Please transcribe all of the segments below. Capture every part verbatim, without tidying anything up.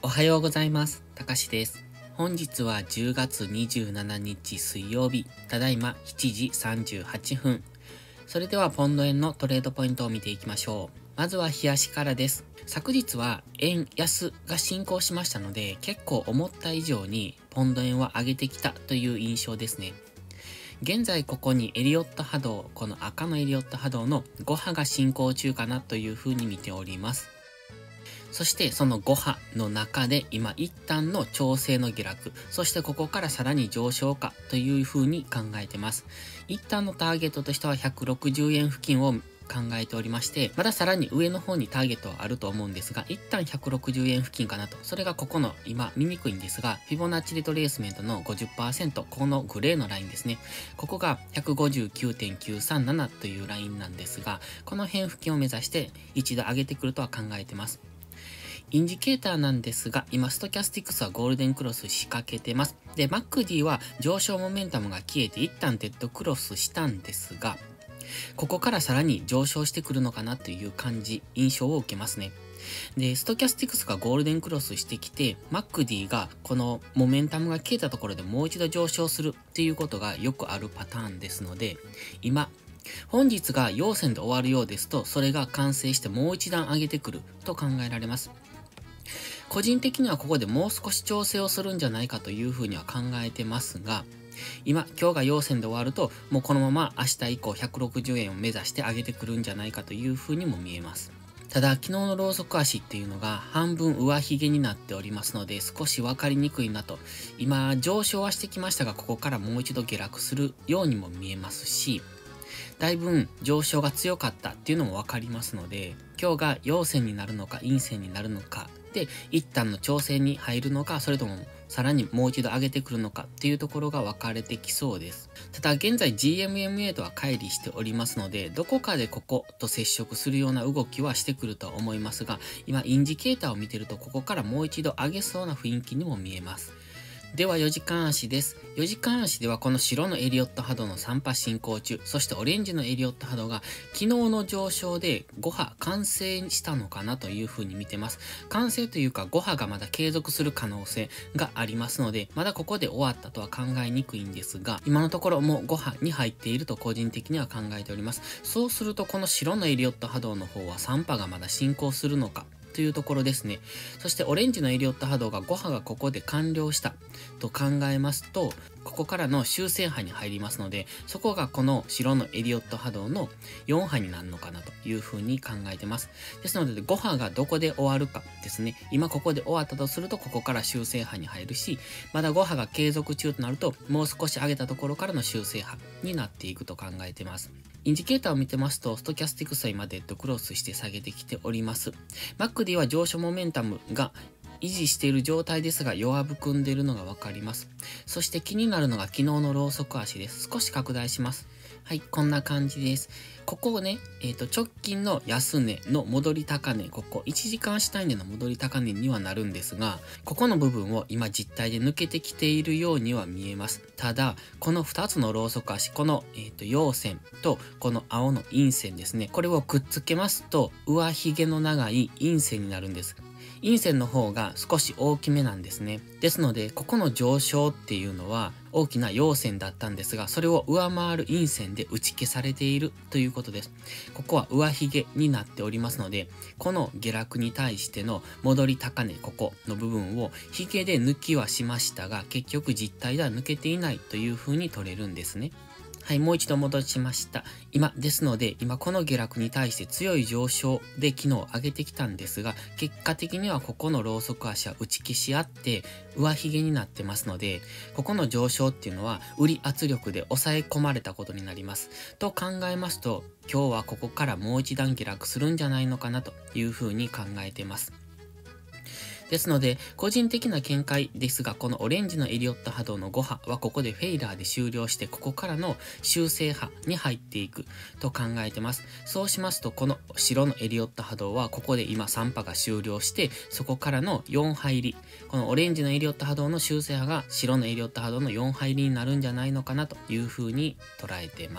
おはようございます。たかしです。本日はじゅうがつにじゅうしちにち水曜日、ただいましちじさんじゅうはっぷん。それではポンド円のトレードポイントを見ていきましょう。まずは日足からです。昨日は円安が進行しましたので、結構思った以上にポンド円は上げてきたという印象ですね。現在ここにエリオット波動、この赤のエリオット波動のご波が進行中かなというふうに見ております。そしてそのご波の中で今一旦の調整の下落、そしてここからさらに上昇かというふうに考えてます。一旦のターゲットとしてはひゃくろくじゅうえん付近を考えておりまして、まださらに上の方にターゲットはあると思うんですが、一旦ひゃくろくじゅうえん付近かなと。それがここの今見にくいんですが、フィボナッチリトレースメントの ごじゅっパーセント、このグレーのラインですね。ここが ひゃくごじゅうきゅうてんきゅうさんなな というラインなんですが、この辺付近を目指して一度上げてくるとは考えてます。インジケーターなんですが、今、ストキャスティクスはゴールデンクロス仕掛けてます。で、マックディは上昇モメンタムが消えて一旦デッドクロスしたんですが、ここからさらに上昇してくるのかなという感じ、印象を受けますね。で、ストキャスティクスがゴールデンクロスしてきて、マックディがこのモメンタムが消えたところでもう一度上昇するっていうことがよくあるパターンですので、今、本日が陽線で終わるようですと、それが完成してもう一段上げてくると考えられます。個人的にはここでもう少し調整をするんじゃないかというふうには考えてますが、今、今日が陽線で終わると、もうこのまま明日以降ひゃくろくじゅうえんを目指して上げてくるんじゃないかというふうにも見えます。ただ、昨日のローソク足っていうのが半分上髭になっておりますので、少しわかりにくいなと。今、上昇はしてきましたが、ここからもう一度下落するようにも見えますし、だいぶ上昇が強かったっていうのもわかりますので、今日が陽線になるのか陰線になるのかで、一旦の調整に入るのか、それともさらにもう一度上げてくるのかっていうところが分かれてきそうです。ただ現在 ジーエムエムエー とは乖離しておりますので、どこかでここと接触するような動きはしてくるとは思いますが、今インジケーターを見てるとここからもう一度上げそうな雰囲気にも見えます。ではよじかん足です。よじかん足ではこの白のエリオット波動のさん波進行中、そしてオレンジのエリオット波動が昨日の上昇でご波完成したのかなというふうに見てます。完成というかご波がまだ継続する可能性がありますので、まだここで終わったとは考えにくいんですが、今のところもうご波に入っていると個人的には考えております。そうするとこの白のエリオット波動の方はさん波がまだ進行するのか、というところですね。そしてオレンジのエリオット波動がご波がここで完了したと考えますと、ここからの修正波に入りますので、そこがこの白のエリオット波動のよん波になるのかなというふうに考えてます。ですのでご波がどこで終わるかですね。今ここで終わったとすると、ここから修正波に入るし、まだご波が継続中となると、もう少し上げたところからの修正波になっていくと考えてます。インジケーターを見てますと、ストキャスティクスは今デッドクロスして下げてきております。マックディは上昇モメンタムが維持している状態ですが弱含んでいるのがわかります。そして気になるのが昨日のローソク足です。少し拡大します。はい、こんな感じです。ここをね、えっと、直近の安値の戻り高値、ここいちじかん足単位での戻り高値にはなるんですが、ここの部分を今実体で抜けてきているようには見えます。ただ、このふたつのローソク足、この、えっと、陽線とこの青の陰線ですね。これをくっつけますと、上髭の長い陰線になるんです。陰線の方が少し大きめなんですね。ですので、ここの上昇っていうのは大きな陽線だったんですが、それを上回る陰線で打ち消されているということです。ここは上髭になっておりますので、この下落に対しての戻り高値、ここの部分を髭で抜きはしましたが、結局実体では抜けていないという風に取れるんですね。はい、もう一度戻しました。今、ですので、今この下落に対して強い上昇で昨日上げてきたんですが、結果的にはここのローソク足は打ち消し合って、上髭になってますので、ここの上昇っていうのは、売り圧力で抑え込まれたことになります。と考えますと、今日はここからもう一段下落するんじゃないのかなというふうに考えてます。ですので、個人的な見解ですが、このオレンジのエリオット波動のご波はここでフェイラーで終了して、ここからの修正波に入っていくと考えてます。そうしますと、この白のエリオット波動はここで今さん波が終了して、そこからのよん波入り。このオレンジのエリオット波動の修正波が白のエリオット波動のよん波入りになるんじゃないのかなというふうに捉えてます。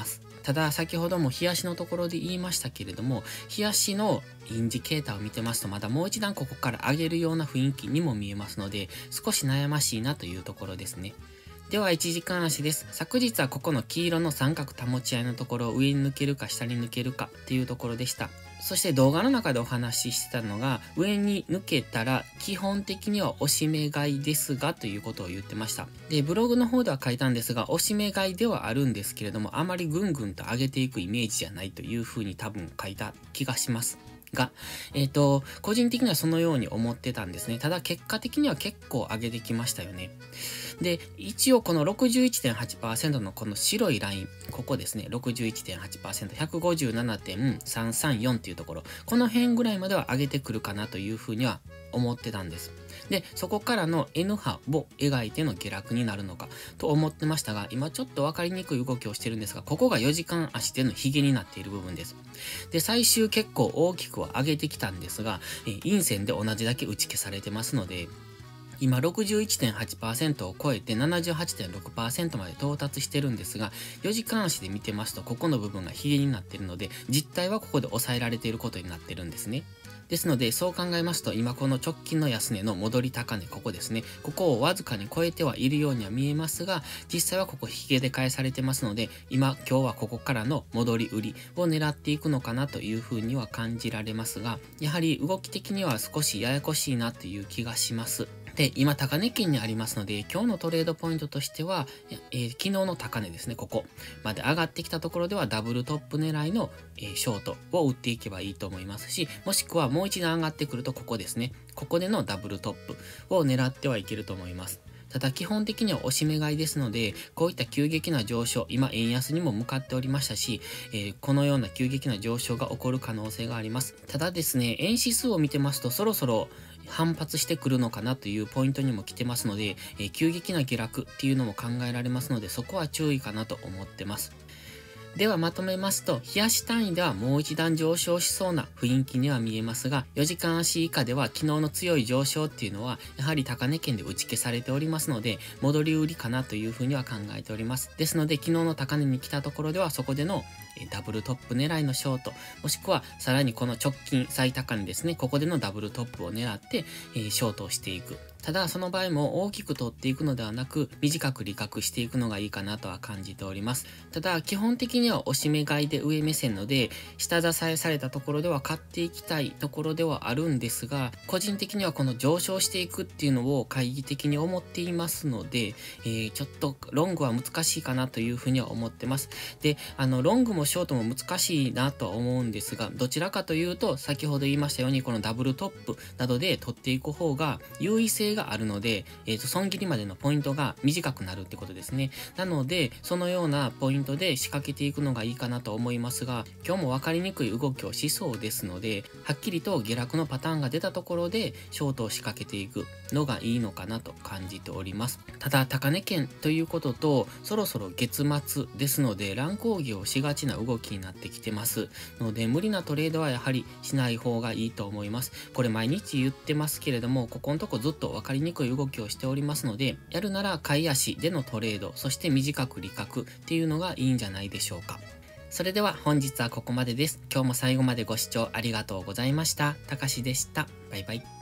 ただ、先ほども日足のところで言いましたけれども、日足のインジケーターを見てますと、まだもう一段ここから上げるような雰囲気にも見えますので、少し悩ましいなというところですね。ではいちじかん足です。昨日はここの黄色の三角保ち合いのところを上に抜けるか下に抜けるかっていうところでした。そして動画の中でお話ししてたのが、上に抜けたら基本的には押し目買いですがということを言ってました。で、ブログの方では書いたんですが、押し目買いではあるんですけれども、あまりぐんぐんと上げていくイメージじゃないというふうに多分書いた気がします。が、えっと、個人的にはそのように思ってたんですね。ただ結果的には結構上げてきましたよね。で、一応この ろくじゅういってんはちパーセント のこの白いライン、ここですね、ろくじゅういってんはちパーセント、ひゃくごじゅうななてんさんさんよん っていうところ、この辺ぐらいまでは上げてくるかなというふうには思ってたんです。で、そこからの N 波を描いての下落になるのかと思ってましたが、今ちょっとわかりにくい動きをしてるんですが、ここがよじかん足でのヒゲになっている部分です。で、最終結構大きくは上げてきたんですが、陰線で同じだけ打ち消されてますので、今 ろくじゅういってんはちパーセント を超えて ななじゅうはちてんろくパーセント まで到達してるんですが、よじかん足で見てますと、ここの部分がヒゲになっているので、実態はここで抑えられていることになってるんですね。ですので、そう考えますと、今この直近の安値の戻り高値、ここですね。ここをわずかに超えてはいるようには見えますが、実際はここヒゲで返されてますので、今、今日はここからの戻り売りを狙っていくのかなというふうには感じられますが、やはり動き的には少しややこしいなという気がします。で、今、高値圏にありますので、今日のトレードポイントとしては、えー、昨日の高値ですね、ここまで上がってきたところでは、ダブルトップ狙いの、えー、ショートを打っていけばいいと思いますし、もしくはもう一段上がってくると、ここですね。ここでのダブルトップを狙ってはいけると思います。ただ基本的には押し目買いですので、こういった急激な上昇、今円安にも向かっておりましたし、えー、このような急激な上昇が起こる可能性があります。ただですね、円指数を見てますと、そろそろ反発してくるのかなというポイントにも来てますので、えー、急激な下落っていうのも考えられますので、そこは注意かなと思ってます。ではまとめますと、日足単位ではもう一段上昇しそうな雰囲気には見えますが、よじかん足以下では昨日の強い上昇っていうのは、やはり高値圏で打ち消されておりますので、戻り売りかなというふうには考えております。ですので、昨日の高値に来たところでは、そこでのダブルトップ狙いのショート、もしくはさらにこの直近最高値ですね、ここでのダブルトップを狙って、えー、ショートをしていく。ただ、その場合も大きく取っていくのではなく、短く利確していくのがいいかなとは感じております。ただ、基本的には押し目買いで上目線ので、下支えされたところでは買っていきたいところではあるんですが、個人的にはこの上昇していくっていうのを懐疑的に思っていますので、えー、ちょっとロングは難しいかなというふうには思ってます。で、あの、ロングもショートも難しいなとは思うんですが、どちらかというと、先ほど言いましたように、このダブルトップなどで取っていく方が優位性があるので、えっと、損切りまでのポイントが短くなるってことですね。なので、そのようなポイントで仕掛けていくのがいいかなと思いますが、今日も分かりにくい動きをしそうですので、はっきりと下落のパターンが出たところで、ショートを仕掛けていくのがいいのかなと感じております。ただ、高値圏ということと、そろそろ月末ですので、乱高下をしがちな動きになってきてますので、無理なトレードはやはりしない方がいいと思います。これ毎日言ってますけれども、ここのとこずっと分かりにくい動きをしておりますので、やるなら買い足でのトレード、そして短く利確っていうのがいいんじゃないでしょうか。それでは本日はここまでです。今日も最後までご視聴ありがとうございました。たかしでした。バイバイ。